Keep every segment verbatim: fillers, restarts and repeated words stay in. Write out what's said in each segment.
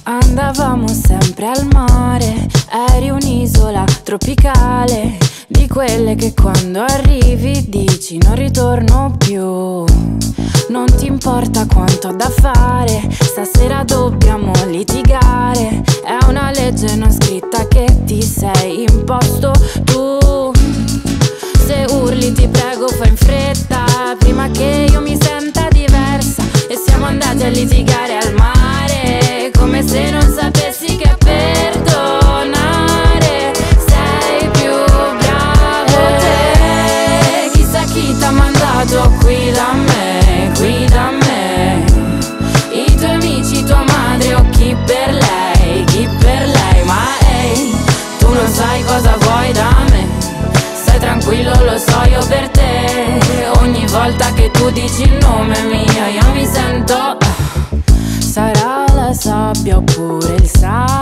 Andavamo sempre al mare, eri un'isola tropicale, di quelle che quando arrivi dici non ritorno più. Non ti importa quanto ho da fare, stasera dobbiamo litigare. È una legge non scritta che ti sei imposto tu. Se urli ti prego fai in fretta, prima che io mi senta diversa. E siamo andati a litigare al mare, come se non sapessi che perdonare sei più bravo te. Chissà chi t'ha mandato qui da me, qui da me. I tuoi amici, tua madre o chi per lei, chi per lei. Ma ehi, tu non sai cosa vuoi da me. Stai tranquillo, lo so io per te. Ogni volta che tu dici il nome mio io mi sento. Sarà la sabbia oppure il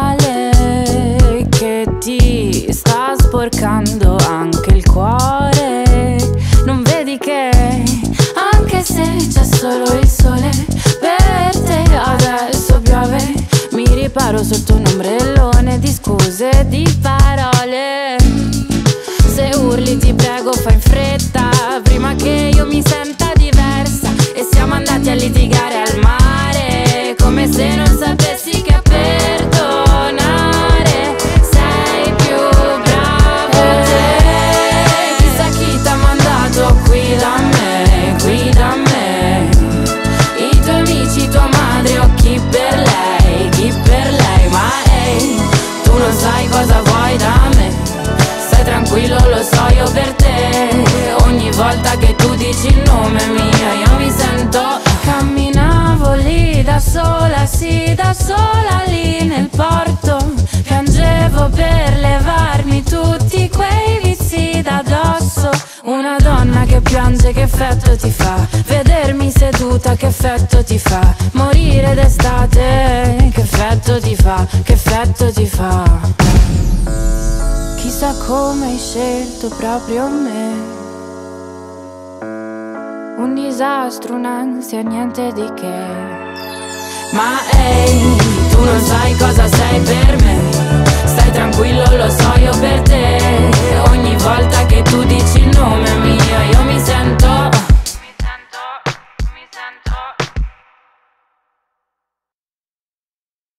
sale che ti sta sporcando anche il cuore. Non vedi che anche se c'è solo il sole per te adesso piove. Mi riparo sotto un ombrellone di scuse e di parole. Se urli ti prego fai in fretta, prima che io mi senta diversa. E siamo andati a litigare al mare, come se non sapessi che perdonare sei più bravo te. Chissà chi t'ha mandato qui da me, qui da me. I tuoi amici, tua madre o chi per lei, chi per lei. Ma ehi, tu non sai cosa vuoi da me. Stai tranquillo, lo so io per te. Ogni volta che tu dici il nome mio io mi sento. Camminavo lì da sola, sì da sola lì nel porto. Piangevo per levarmi tutti quei vizi da dosso. Una donna che piange che effetto ti fa? Vedermi seduta che effetto ti fa? Morire d'estate che effetto ti fa? Che effetto ti fa? Chissà come hai scelto proprio me. Un disastro, un'ansia, niente di che. Ma ehi, tu non sai cosa sei per me. Stai tranquillo, lo so